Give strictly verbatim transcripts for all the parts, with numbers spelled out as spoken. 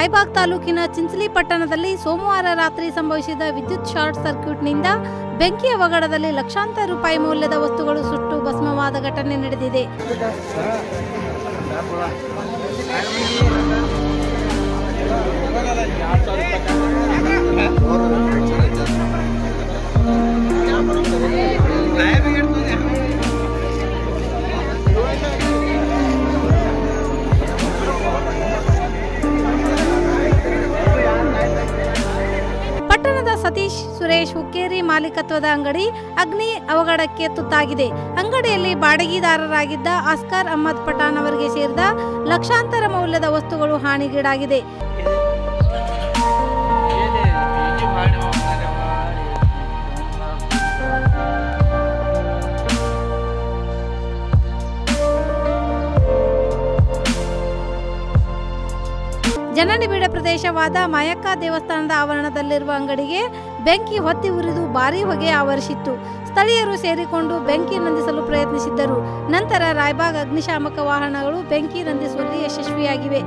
ರಾಯಬಾಗ್ ತಾಲೂಕಿನ ಚಿಂಚಲಿ ಪಟ್ಟಣದಲ್ಲಿ ಸೋಮವಾರ ರಾತ್ರಿ ಸಂಭವಿಸಿದ ವಿದ್ಯುತ್ ಶಾರ್ಟ್ ಸರ್ಕ್ಯೂಟ್ನಿಂದ ಬೆಂಕಿ ಅವಘಡದಲ್ಲಿ ಲಕ್ಷಾಂತರ ರೂಪಾಯಿ ಮೌಲ್ಯದ ವಸ್ತುಗಳು ಸುಟ್ಟು ಭಸ್ಮವಾದ ಘಟನೆ ನಡೆದಿದೆ. ಪಟ್ಟಣದ ಸತೀಶ್ ಸುರೇಶ್ ಹುಕ್ಕೇರಿ ಮಾಲೀಕತ್ವದ ಅಂಗಡಿ ಅಗ್ನಿ ಅವಘಡಕ್ಕೆ ತುತ್ತಾಗಿದೆ. ಅಂಗಡಿಯಲ್ಲಿ ಬಾಡಿಗೆದಾರರಾಗಿದ್ದ ಅಸ್ಕರ್ ಅಹಮದ್ ಪಠಾಣ್ ಅವರಿಗೆ ಸೇರಿದ ಲಕ್ಷಾಂತರ ಮೌಲ್ಯದ ವಸ್ತುಗಳು ಹಾನಿಗೀಡಾಗಿದೆ. ಜನನಿಬಿಡ ಪ್ರದೇಶವಾದ ಮಾಯಕ್ಕ ದೇವಸ್ಥಾನದ ಆವರಣದಲ್ಲಿರುವ ಅಂಗಡಿಗೆ ಬೆಂಕಿ ಹೊತ್ತಿ ಉರಿದು ಭಾರೀ ಹೊಗೆ ಆವರಿಸಿತ್ತು. ಸ್ಥಳೀಯರು ಸೇರಿಕೊಂಡು ಬೆಂಕಿ ನಂದಿಸಲು ಪ್ರಯತ್ನಿಸಿದ್ದರು. ನಂತರ ರಾಯಬಾಗ್ ಅಗ್ನಿಶಾಮಕ ವಾಹನಗಳು ಬೆಂಕಿ ನಂದಿಸುವಲ್ಲಿ ಯಶಸ್ವಿಯಾಗಿವೆ.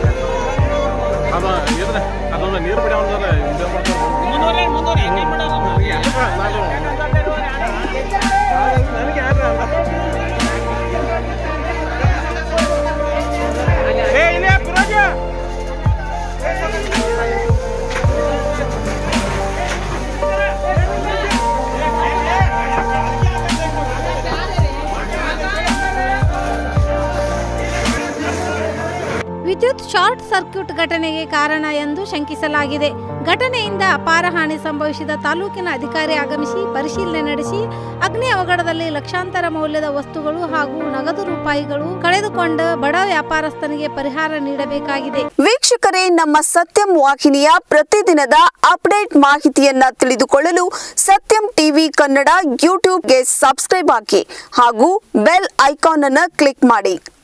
ವಿದ್ಯುತ್ ಶಾರ್ಟ್ ಸರ್ಕ್ಯೂಟ್ ಘಟನೆಗೆ ಕಾರಣ ಎಂದು ಶಂಕಿಸಲಾಗಿದೆ. ಘಟನೆಯಿಂದ ಅಪಾರ ಹಾನಿ ಸಂಭವಿಸಿದ ತಾಲೂಕಿನ ಅಧಿಕಾರಿ ಆಗಮಿಸಿ ಪರಿಶೀಲನೆ ನಡೆಸಿ ಅಗ್ನಿ ಅವಘಡದಲ್ಲಿ ಲಕ್ಷಾಂತರ ಮೌಲ್ಯದ ವಸ್ತುಗಳು ಹಾಗೂ ನಗದು ರೂಪಾಯಿಗಳು ಕಳೆದುಕೊಂಡ ಬಡ ವ್ಯಾಪಾರಸ್ಥನಿಗೆ ಪರಿಹಾರ ನೀಡಬೇಕಾಗಿದೆ. ವೀಕ್ಷಕರೇ, ನಮ್ಮ ಸತ್ಯಂ ವಾಹಿನಿಯ ಪ್ರತಿದಿನದ ಅಪ್ಡೇಟ್ ಮಾಹಿತಿಯನ್ನ ತಿಳಿದುಕೊಳ್ಳಲು ಸತ್ಯಂ ಟಿವಿ ಕನ್ನಡ ಯೂಟ್ಯೂಬ್ಗೆ ಸಬ್ಸ್ಕ್ರೈಬ್ ಹಾಕಿ ಹಾಗೂ ಬೆಲ್ ಐಕಾನ್ ಅನ್ನು ಕ್ಲಿಕ್ ಮಾಡಿ.